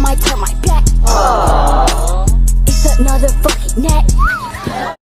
might turn my back. It's another fucking net.